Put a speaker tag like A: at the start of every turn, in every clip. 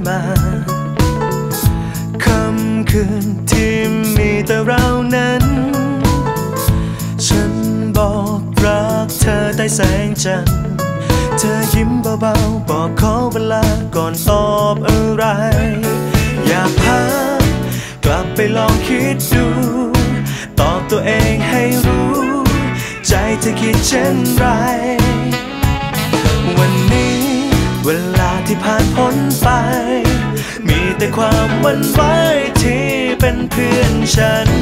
A: าค่ำคืนที่มีแต่เรานั้นฉันบอกรักเธอใต้แสงจันทร์เธอยิ้มเบาๆบอกขอเวลาก่อนตอบอะไรอยากพากลับไปลองคิดดูตอบตัวเองให้รู้ใจเธอคิดเช่นไรวันนี้เวลาที่ผ่านพ้นไปมีแต่ความหวั่นไหวที่เป็นเพื่อนฉัน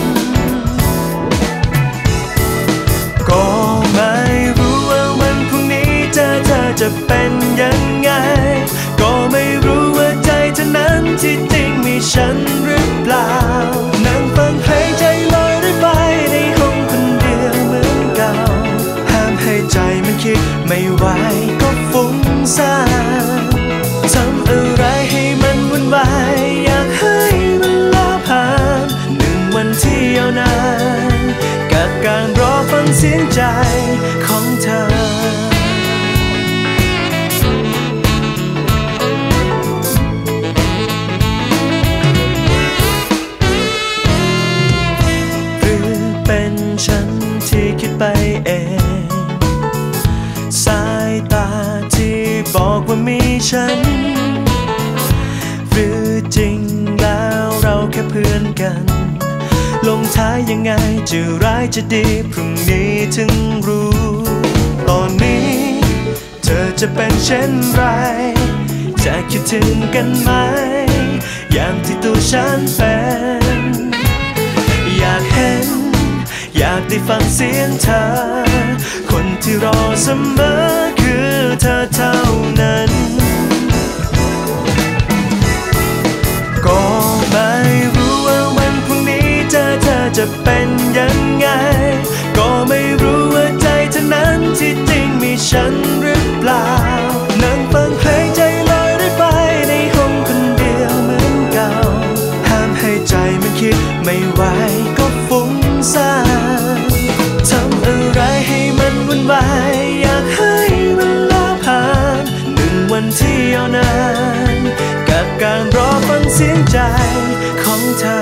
A: ก็ไม่รู้ว่าวันพรุ่งนี้เธอจะเป็นยังไงก็ไม่รู้ว่าใจเธอนั้นที่จริงมีฉันหรือเปล่านั่งฟังเพลงใจลอยได้ไปในห้องคนเดียวเหมือนเก่าห้ามให้ใจมันคิดไม่ไหวก็ฟุ้งซ่านทำอะไรให้มันวุ่นวายอยากให้เวลาผ่าน1 วันที่ยาวนานกับการรอฟังเสียงใจของเธอฉันที่คิดไปเองสายตาที่บอกว่ามีฉันหรือจริงแล้วเราแค่เพื่อนกันลงท้ายยังไงจะร้ายจะดีพรุ่งนี้ถึงรู้ตอนนี้เธอจะเป็นเช่นไรจะคิดถึงกันไหมอย่างที่ตัวฉันเป็นอยากเห็นอยากได้ฟังเสียงเธอคนที่รอเสมอคือเธอเท่านั้นก็ไม่รู้ว่าวันพรุ่งนี้เธอจะเป็นยังไงก็ไม่รู้ว่าใจเธอนั้นที่จริงมีฉันหรือเปล่านั่งฟังเพลงใจลอยได้ไปในห้องคนเดียวเหมือนเก่าห้ามให้ใจมันคิดไม่ไหวก็ฟุ้งซ่านทำอะไรให้มันวุ่นวายอยากให้เวลาผ่าน1 วันที่ยาวนานกับการรอฟังเสียงใจของเธอ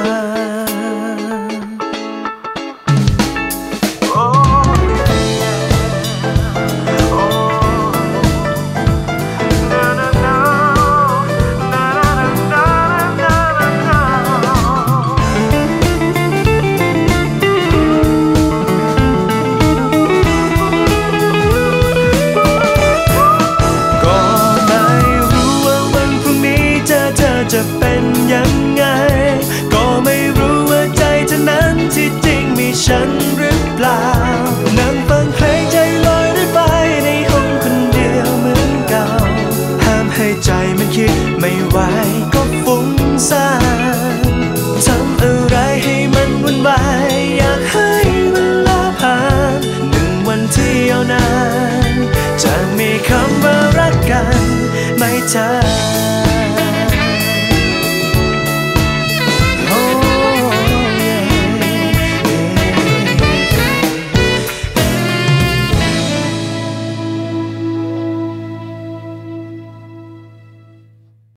A: จะเป็นยังไงก็ไม่รู้ว่าใจเธอนั้นที่จริงมีฉันหรือเปล่านั่งฟังเพลงใจลอยได้ไปในห้องคนเดียวเหมือนเก่าห้ามให้ใจมันคิดไม่ไหวก็ฟุ้งซ่านทำอะไรให้มันวุ่นวายอยากให้เวลาผ่าน1 วันที่ยาวนานจะมีคำว่ารักกันไม่เธอ